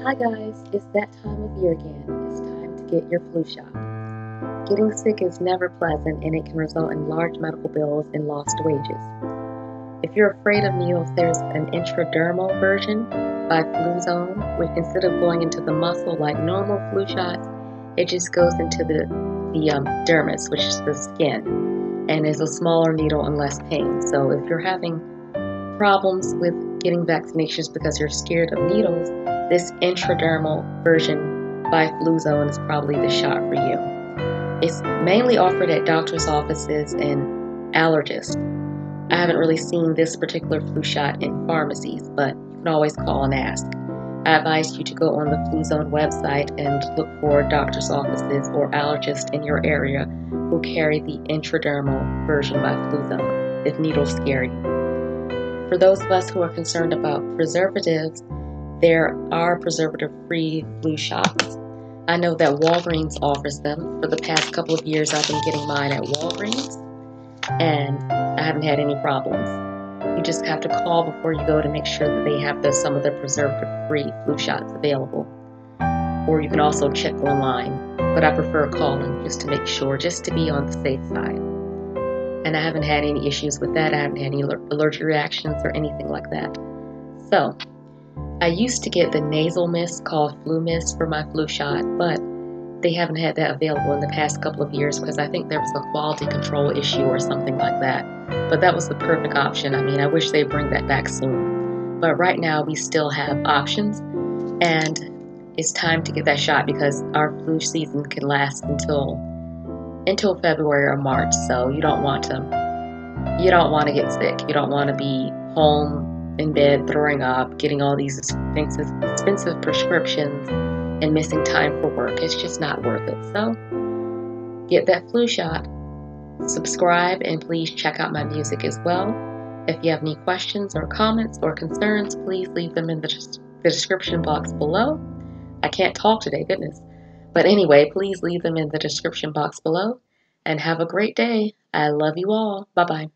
Hi guys, it's that time of year again. It's time to get your flu shot. Getting sick is never pleasant and it can result in large medical bills and lost wages. If you're afraid of needles, there's an intradermal version by Fluzone, which instead of going into the muscle like normal flu shots, it just goes into the dermis, which is the skin, and is a smaller needle and less pain. So if you're having problems with getting vaccinations because you're scared of needles, this intradermal version by Fluzone is probably the shot for you. It's mainly offered at doctor's offices and allergists. I haven't really seen this particular flu shot in pharmacies, but you can always call and ask. I advise you to go on the Fluzone website and look for doctor's offices or allergists in your area who carry the intradermal version by Fluzone if needles scare you. For those of us who are concerned about preservatives, there are preservative-free flu shots. I know that Walgreens offers them. For the past couple of years, I've been getting mine at Walgreens, and I haven't had any problems. You just have to call before you go to make sure that they have some of the preservative-free flu shots available. Or you can also check online, but I prefer calling just to make sure, just to be on the safe side. And I haven't had any issues with that. I haven't had any allergic reactions or anything like that. So, I used to get the nasal mist called Flu Mist for my flu shot, but they haven't had that available in the past couple of years because I think there was a quality control issue or something like that. But that was the perfect option. I mean, I wish they'd bring that back soon. But right now, we still have options, and it's time to get that shot because our flu season can last until February or March. So you don't want to get sick. You don't want to be home in bed throwing up, getting all these expensive prescriptions and missing time for work. It's just not worth it. So get that flu shot. Subscribe and please check out my music as well. If you have any questions or comments or concerns, please leave them in the description box below. I can't talk today, goodness. But anyway, please leave them in the description box below and have a great day. I love you all. Bye-bye.